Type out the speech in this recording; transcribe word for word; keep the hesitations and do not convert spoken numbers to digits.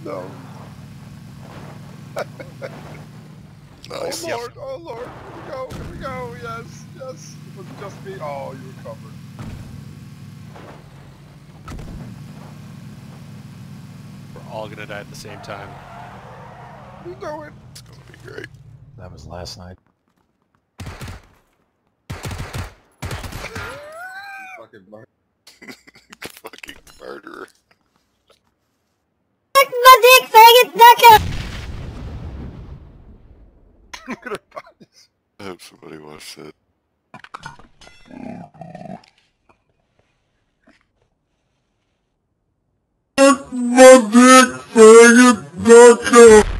No. Nice. Oh Lord, oh Lord, here we go, here we go, yes, yes. It was just me. Oh, you recovered. We're all gonna die at the same time. You know it. It's gonna be great. That was last night. Fucking murder. Fucking murderer. My dick, faggot, sucker! Look at her bodies. I hope somebody watched that. My dick, faggot, sucker!